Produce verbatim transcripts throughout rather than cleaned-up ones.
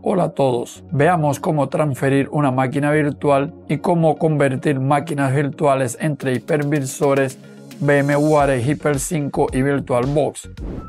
Hola a todos, veamos cómo transferir una máquina virtual y cómo convertir máquinas virtuales entre hipervisores VMware, Hyper cinco y VirtualBox.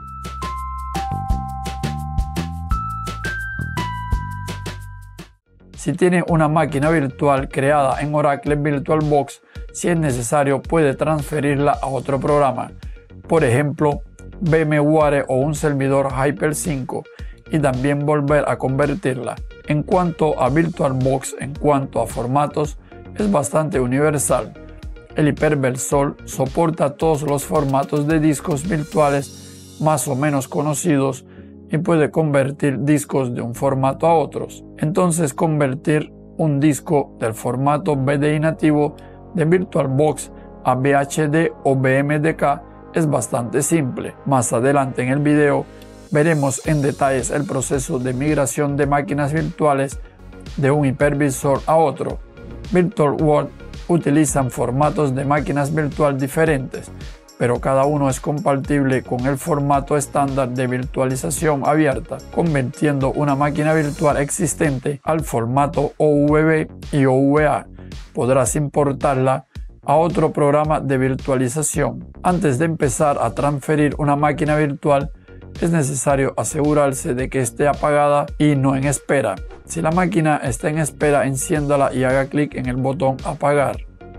Si tiene una máquina virtual creada en Oracle VirtualBox, si es necesario puede transferirla a otro programa, por ejemplo VMware o un servidor Hyper cinco, y también volver a convertirla. En cuanto a VirtualBox, en cuanto a formatos, es bastante universal. El hipervisor soporta todos los formatos de discos virtuales más o menos conocidos y puede convertir discos de un formato a otros. Entonces, convertir un disco del formato B D I nativo de VirtualBox a V H D o V M D K es bastante simple. Más adelante en el video veremos en detalles el proceso de migración de máquinas virtuales de un hipervisor a otro. VirtualBox utilizan formatos de máquinas virtual diferentes, pero cada uno es compatible con el formato estándar de virtualización abierta, convirtiendo una máquina virtual existente al formato O V B y O V A. Podrás importarla a otro programa de virtualización. Antes de empezar a transferir una máquina virtual, es necesario asegurarse de que esté apagada y no en espera. Si la máquina está en espera, enciéndala y haga clic en el botón apagar.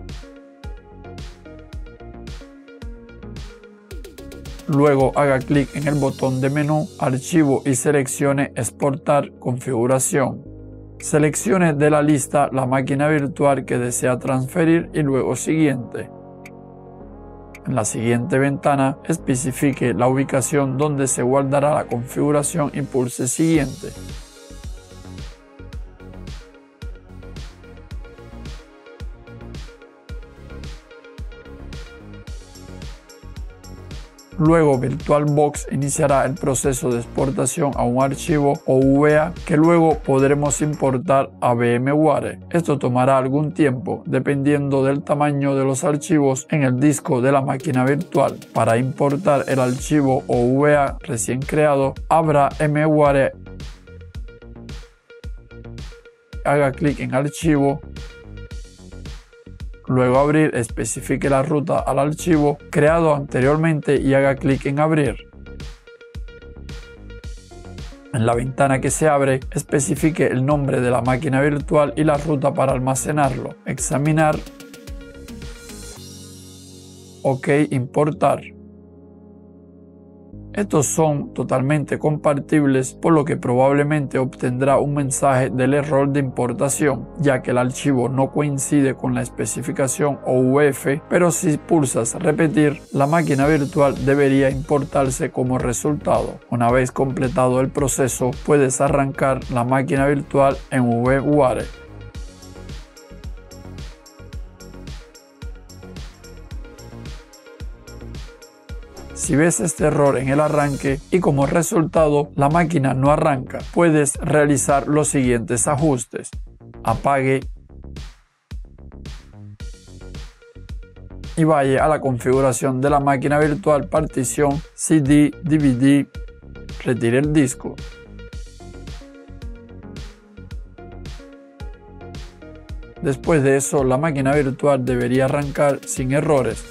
Luego haga clic en el botón de menú, archivo y seleccione exportar configuración. Seleccione de la lista la máquina virtual que desea transferir y luego siguiente. En la siguiente ventana, especifique la ubicación donde se guardará la configuración y pulse siguiente. Luego VirtualBox iniciará el proceso de exportación a un archivo O V A que luego podremos importar a VMware. Esto tomará algún tiempo dependiendo del tamaño de los archivos en el disco de la máquina virtual. Para importar el archivo O V A recién creado, abra VMware, haga clic en archivo. Luego abrir, especifique la ruta al archivo creado anteriormente y haga clic en abrir. En la ventana que se abre, especifique el nombre de la máquina virtual y la ruta para almacenarlo. Examinar. OK, importar. Estos son totalmente compatibles, por lo que probablemente obtendrá un mensaje del error de importación, ya que el archivo no coincide con la especificación O V F, pero si pulsas repetir, la máquina virtual debería importarse como resultado. Una vez completado el proceso, puedes arrancar la máquina virtual en VMware. Si ves este error en el arranque y como resultado la máquina no arranca, puedes realizar los siguientes ajustes. Apague y vaya a la configuración de la máquina virtual, partición, C D, D V D, retire el disco. Después de eso, la máquina virtual debería arrancar sin errores.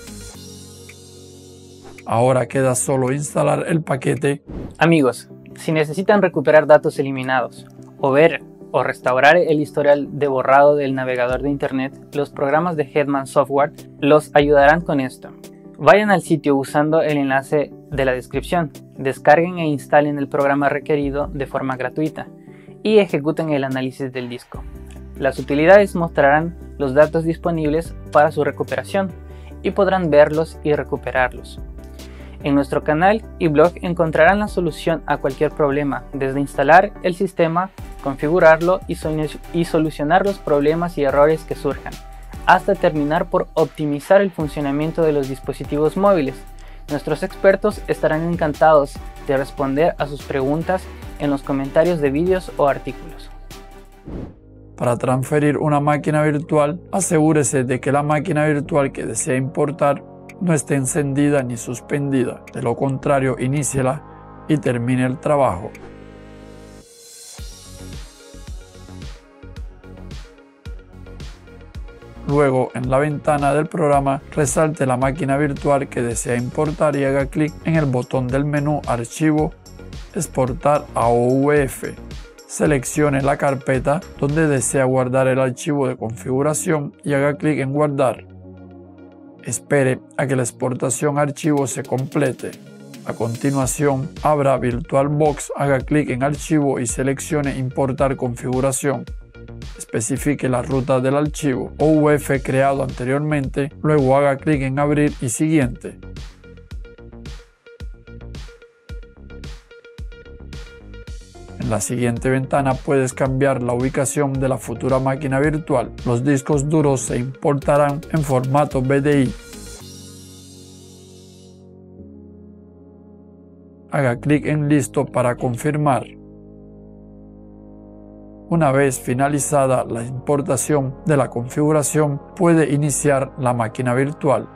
Ahora queda solo instalar el paquete. Amigos, si necesitan recuperar datos eliminados o ver o restaurar el historial de borrado del navegador de internet, los programas de Hetman Software los ayudarán con esto. Vayan al sitio usando el enlace de la descripción, descarguen e instalen el programa requerido de forma gratuita y ejecuten el análisis del disco. Las utilidades mostrarán los datos disponibles para su recuperación y podrán verlos y recuperarlos. En nuestro canal y blog encontrarán la solución a cualquier problema, desde instalar el sistema, configurarlo y, y solucionar los problemas y errores que surjan, hasta terminar por optimizar el funcionamiento de los dispositivos móviles. Nuestros expertos estarán encantados de responder a sus preguntas en los comentarios de vídeos o artículos. Para transferir una máquina virtual, asegúrese de que la máquina virtual que desea importar no esté encendida ni suspendida. De lo contrario, iníciela y termine el trabajo. Luego, en la ventana del programa, resalte la máquina virtual que desea importar y haga clic en el botón del menú Archivo, Exportar a O V F. Seleccione la carpeta donde desea guardar el archivo de configuración y haga clic en Guardar. Espere a que la exportación a archivo se complete. A continuación, abra VirtualBox, haga clic en Archivo y seleccione Importar configuración. Especifique la ruta del archivo O V F creado anteriormente, luego haga clic en Abrir y Siguiente. En la siguiente ventana puedes cambiar la ubicación de la futura máquina virtual. Los discos duros se importarán en formato B D I. Haga clic en Listo para confirmar. Una vez finalizada la importación de la configuración, puede iniciar la máquina virtual.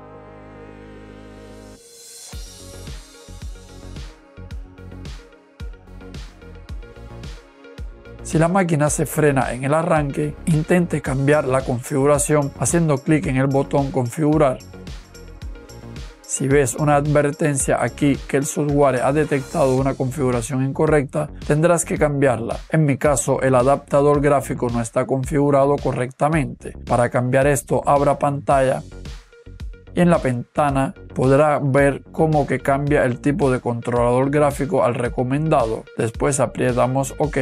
Si la máquina se frena en el arranque, intente cambiar la configuración haciendo clic en el botón Configurar. Si ves una advertencia aquí que el software ha detectado una configuración incorrecta, tendrás que cambiarla. En mi caso, el adaptador gráfico no está configurado correctamente. Para cambiar esto, abra pantalla y en la ventana podrá ver cómo que cambia el tipo de controlador gráfico al recomendado. Después apretamos OK.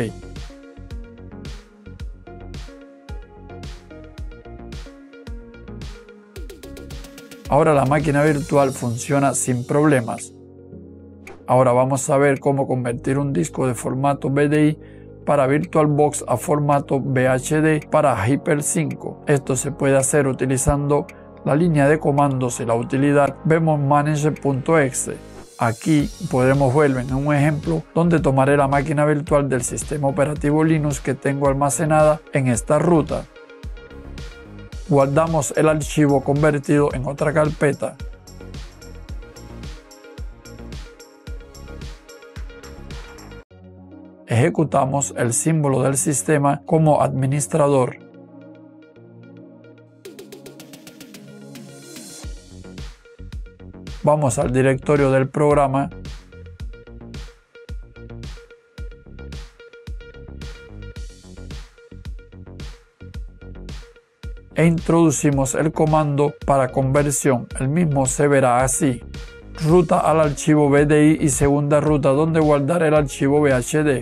Ahora la máquina virtual funciona sin problemas. Ahora vamos a ver cómo convertir un disco de formato B D I para VirtualBox a formato V H D para Hyper cinco. Esto se puede hacer utilizando la línea de comandos y la utilidad vmonsmanager punto e x e. Aquí podremos ver en un ejemplo donde tomaré la máquina virtual del sistema operativo Linux que tengo almacenada en esta ruta. Guardamos el archivo convertido en otra carpeta. Ejecutamos el símbolo del sistema como administrador. Vamos al directorio del programa. E introducimos el comando para conversión. El mismo se verá así: ruta al archivo B D I y segunda ruta donde guardar el archivo V H D.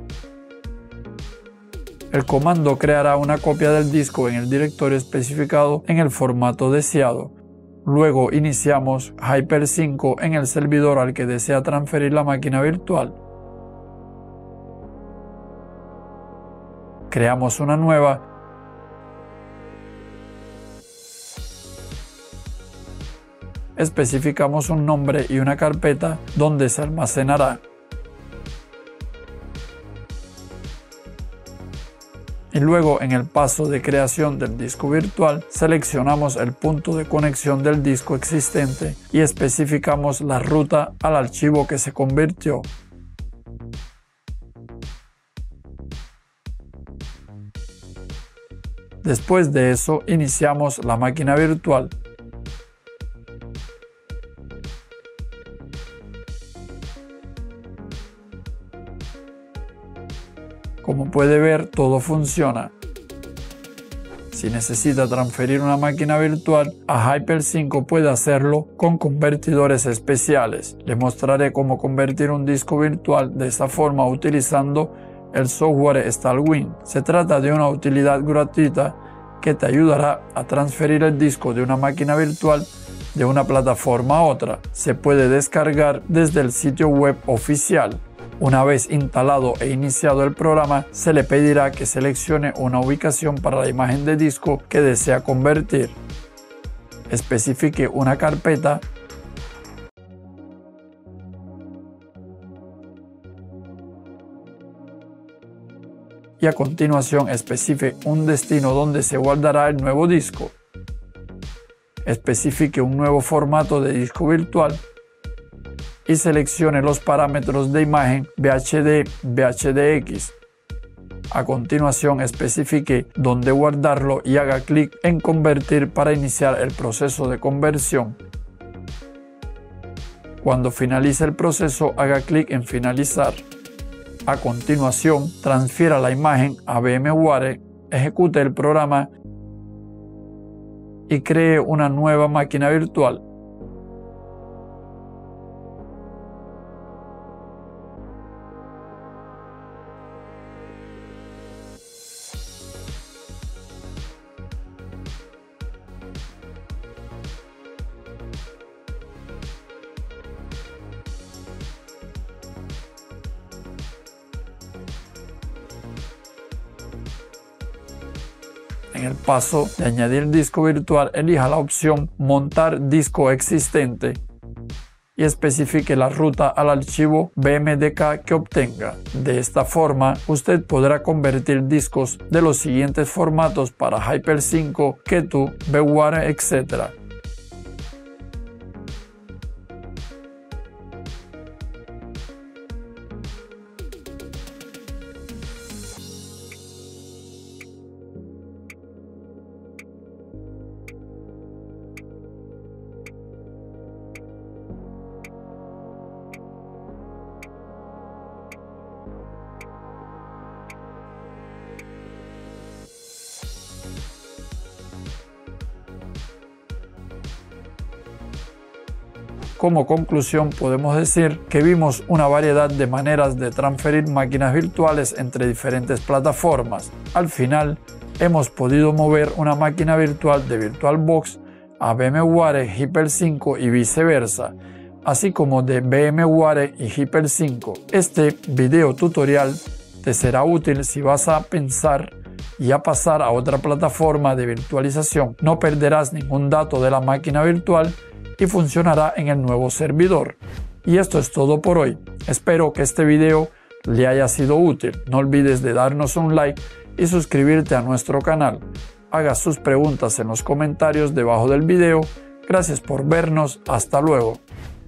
El comando creará una copia del disco en el directorio especificado en el formato deseado. Luego iniciamos Hyper cinco en el servidor al que desea transferir la máquina virtual. Creamos una nueva. Especificamos un nombre y una carpeta donde se almacenará. Y luego en el paso de creación del disco virtual seleccionamos el punto de conexión del disco existente y especificamos la ruta al archivo que se convirtió. Después de eso iniciamos la máquina virtual. Como puede ver, todo funciona. Si necesita transferir una máquina virtual a Hyper cinco, puede hacerlo con convertidores especiales. Le mostraré cómo convertir un disco virtual de esta forma utilizando el software StalWin. Se trata de una utilidad gratuita que te ayudará a transferir el disco de una máquina virtual de una plataforma a otra. Se puede descargar desde el sitio web oficial. Una vez instalado e iniciado el programa, se le pedirá que seleccione una ubicación para la imagen de disco que desea convertir. Especifique una carpeta y a continuación especifique un destino donde se guardará el nuevo disco. Especifique un nuevo formato de disco virtual y seleccione los parámetros de imagen V H D, V H D X. A continuación, especifique dónde guardarlo y haga clic en Convertir para iniciar el proceso de conversión. Cuando finalice el proceso, haga clic en Finalizar. A continuación, transfiera la imagen a VMware, ejecute el programa y cree una nueva máquina virtual. En el paso de añadir disco virtual, elija la opción Montar disco existente y especifique la ruta al archivo B M D K que obtenga. De esta forma, usted podrá convertir discos de los siguientes formatos para Hyper cinco, Ketu, VMware, etcétera. Como conclusión, podemos decir que vimos una variedad de maneras de transferir máquinas virtuales entre diferentes plataformas. Al final, hemos podido mover una máquina virtual de VirtualBox a VMware Hyper cinco y viceversa, así como de VMware y Hyper cinco. Este video tutorial te será útil si vas a pensar y a pasar a otra plataforma de virtualización. No perderás ningún dato de la máquina virtual y funcionará en el nuevo servidor. Y esto es todo por hoy. Espero que este video le haya sido útil. No olvides de darnos un like y suscribirte a nuestro canal. Haga sus preguntas en los comentarios debajo del video. Gracias por vernos. Hasta luego.